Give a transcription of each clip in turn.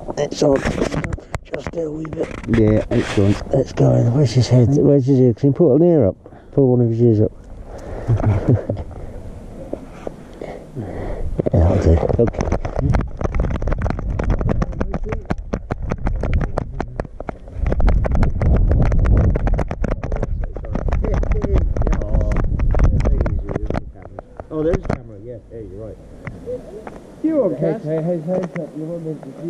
It's on. Just do a wee bit. Yeah, it's on. It's going. Where's his head? Where's his ear? Can you put an ear up? Pull one of his ears up. Yeah, that'll do. Okay. Oh, there's a camera, yeah, you're right. You okay? Hey, you want me to see?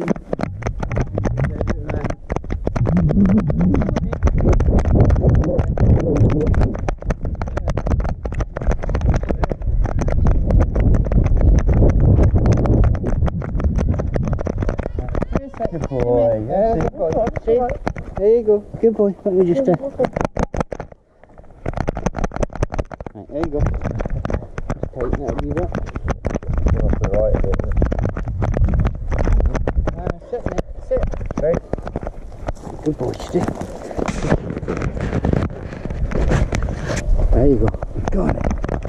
Good boy, yeah. There you go, good boy. Let me just right, there you go. Just tighten that a wee bit. That's the right bit, isn't it? Sit, mate, sit. Right. Good boy, stay. There you go. Got it.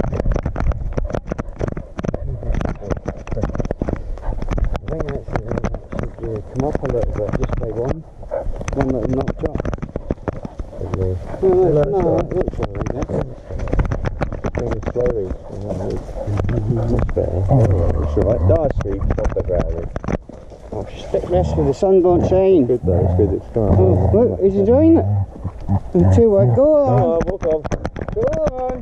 I think actually that should come up a little bit just by one little notch up. No, that looks alright, yeah. Going slowly. That's better. It's alright. Nice sweep off the ground. Oh, stick this with the sun don't shine. Good though, it's good. It's going. Oh, look, he's enjoying it. And two, go on. Go on, walk on. Go on.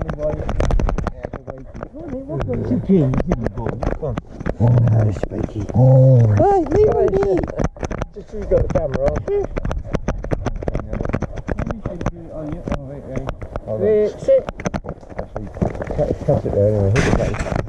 It's okay, you can go. Come on. Oh, Spiky. Hey, leave me be. Just so you got the camera on. Sit. Actually, cut it there anyway. Hit the button.